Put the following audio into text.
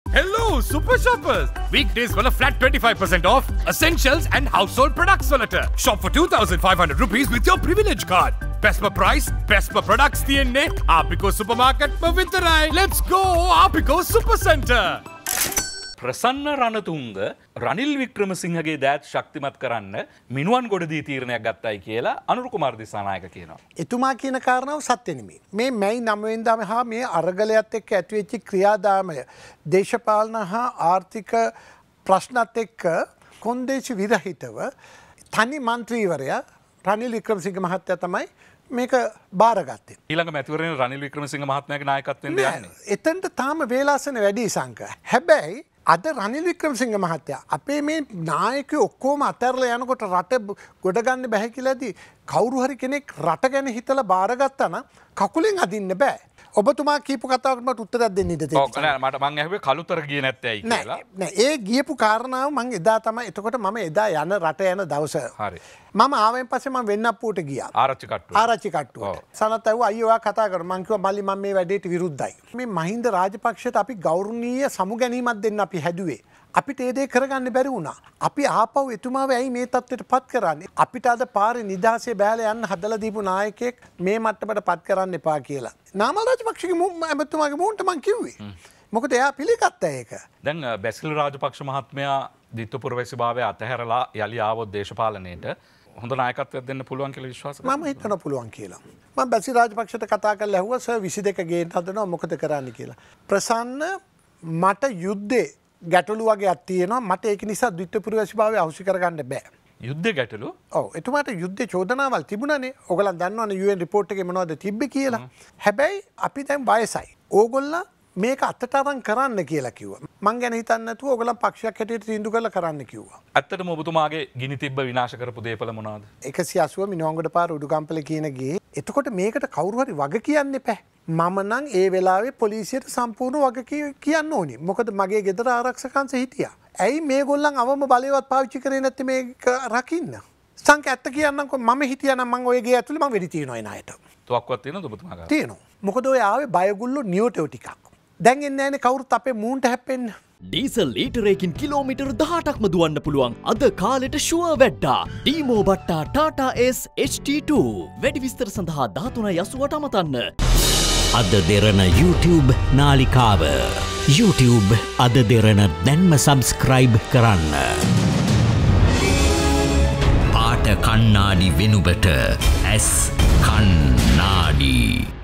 Hello, super shoppers! Weekdays will a flat 25% off essentials and household products walata. Shop for 2,500 rupees with your privilege card. Best per price, best per products තියන්නේ Apiko supermarket per විතරයි. Let's go Apiko super center. ප්‍රසන්න රණතුංග රනිල් වික්‍රමසිංහගේ දෑත් ශක්තිමත් කරන්න මිනුවන් ගොඩදී තීරණයක් ගත්තයි කියලා අනුර කුමාර දිසානායක කියනවා. එතුමා කියන කාරණාව සත්‍ය නෙමෙයි. මේ මැයි 9 වෙනිදාම හා මේ අරගලයත් එක්ක ඇතිවෙච්ච ක්‍රියාදාමය දේශපාලන හා ආර්ථික ප්‍රශ්නත් එක්ක කොන්දේසි විරහිතව තනි මන්ත්‍රීවරයා රනිල් වික්‍රමසිංහ මහත්තයා තමයි මේක බාරගත්තේ. ඊළඟ මැතිවරණ රනිල් වික්‍රමසිංහ මහත්මයාගේ නායකත්වයෙන් යන්නේ. එතනට තාම වේලාසන වැඩි සංක. හැබැයි අද රනිල් වික්‍රමසිංහ මහත්තයා අපේ මේ නායකයෝ ඔක්කොම අතහැරලා යනකොට රට ගොඩ ගන්න බැහැ කියලාදී කවුරු හරි කෙනෙක් රට ගැන හිතලා බාරගත්තා නම් කකුලෙන් අදින්න බෑ. ඔබතුමා කියපු කතාවකට මට උත්තරයක් දෙන්න ඉඩ තියෙනවා. ඔව් නෑ මට මං ඇහුවේ කළුතර ගියේ නැත්තේ ඇයි කියලා. නෑ ඒ ගියපු කාරණාව මං එදා තමයි එතකොට මම එදා යන රට යන දවස. හරි. මම ආවෙන් පස්සේ මම වෙන්නප්පුවට ගියා. ආරච්චි කට්ටුවට. සනත් ඇහුවා අයියෝ ඔයා කතා කර මං කිව්වා මල්ලි මම මේ වැඩේට විරුද්ධයි. මේ මහින්ද රාජපක්ෂට අපි ගෞරවනීය සමුගැනීමක් දෙන්න අපි හැදුවේ. අපිට ඒ දේ කරගන්න බැරි වුණා. අපි ආපහු එතුමාව ඇයි මේ තත්ත්වයට පත් කරන්නේ? අපිට අද පාරේ නිදහසේ බෑලා යන්න හදලා දීපු නායකයෙක් මේ මට්ටමට පත් කරන්න එපා කියලා. නාමල් රාජපක්ෂගේ එතුමාගේ මුන්ට මං කිව්වේ. මොකද එයා පිළිගත්තා ඒක. දැන් බැසිල් රාජපක්ෂ මහත්මයා දිත්වපුරවැසිභාවය අතහැරලා යලි ආවොත් දේශපාලනයට හොඳ නායකත්වයක් දෙන්න පුළුවන් කියලා විශ්වාස කරනවා. මම හිතනවා පුළුවන් කියලා. මම බැසිල් රාජපක්ෂට කතා කරලා ඇහුවා සර් 22 ගේන්න හදනවා මොකද කරන්න කියලා. ප්‍රසන්න මට යුද්ධේ ගැටලු වගේක් තියෙනවා මට ඒක නිසා ද්විත්වපුරවැසිභාවය අවශ්‍ය කරගන්න බෑ. යුද්ධ ගැටලු? ඔව් එතුමාට යුද්ධ චෝදනාවල් තිබුණානේ. ඕගොල්ලන් දන්නවනේ UN report එකේ මොනවද තිබ්බේ කියලා. හැබැයි අපි දැන් වයසයි. ඕගොල්ලෝ මේක අතට අරන් කරන්න කියලා කිව්වා. මං ගැන හිතන්නේ නැතුව ඕගොල්ලන් පක්ෂයක් හැටියට තීන්දුව කරලා කරන්න කිව්වා. ඇත්තටම ඔබතුමාගේ ගිනි තිබ්බ විනාශ කරපු දේපල මොනවද? 180 මිනුවන්ගොඩ පාර උඩුගම්පල කියන ගේ. එතකොට මේකට කවුරු හරි වග කියන්න එපා. මම නම් ඒ වෙලාවේ පොලිසියට සම්පූර්ණ වග කියන්න ඕනි. මොකද මගේ ගෙදර ආරක්ෂකංශ හිටියා. ඇයි මේගොල්ලන් අවම බලයවත් පාවිච්චි කරේ නැත්තේ මේක රකින්න? සංක ඇත්ත කියන්නම්කො මම හිටියානම් මං ඔය ගේ ඇතුලේ මං වෙඩි තියනවා එන අයට. තුවක්කුවක් තියෙනවද ඔබතුමා ගාව? තියෙනවා. මොකද ඔය ආවේ බයගුල්ලෝ නියෝටෝ ටිකක්. දැන් එන්නේ නැහැනේ කවුරුත් අපේ මූන්ට හැප්පෙන්න. ඩීසල් ලීටරයකින් කිලෝමීටර් 18ක්ම දුවන්න පුළුවන් අද කාලෙට ෂුවර් වැඩ්ඩා. ඩීමෝ බට්ටා ටාටා S HT2 වැඩි විස්තර සඳහා 13.88 අමතන්න. AdaDerana YouTube නාලිකාව YouTube AdaDerana දැන්ම සබස්ක්‍රයිබ් කරන්න. පාට කන්නාඩි වෙනුබට ඇස් කන්නාඩි